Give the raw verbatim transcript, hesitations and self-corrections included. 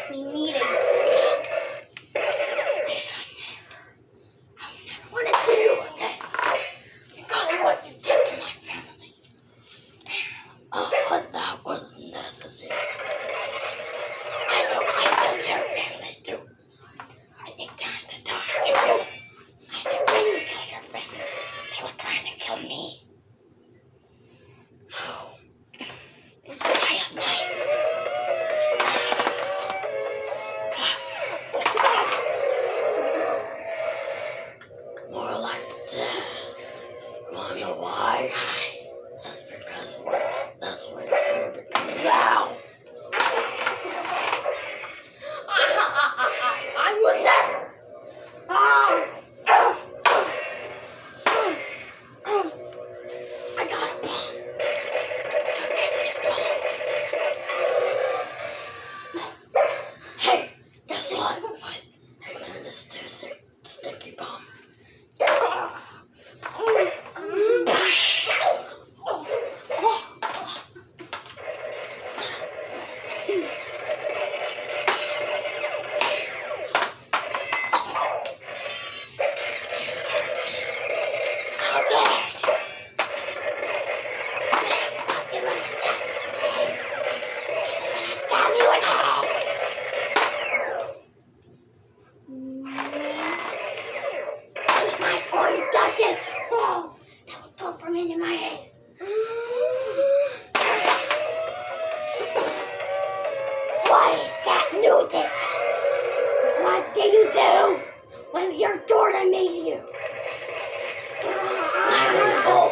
We need it. I never want to see you again. Because of what you did to my family. Oh, that was necessary. I know I killed your family too. I think time to talk to you. I didn't really kill your family. They were trying to kill me. Oh. I have knife. More like death. Wanna know why? That's because we're, that's what it's gonna become now. I, I, I, I, I would never. Ah. I got a bomb. Hey, guess what? I turned this to a stick, sticky bomb. Oh, that would go from into my head. What is that new thing? What did you do with your daughter made you? Let me go.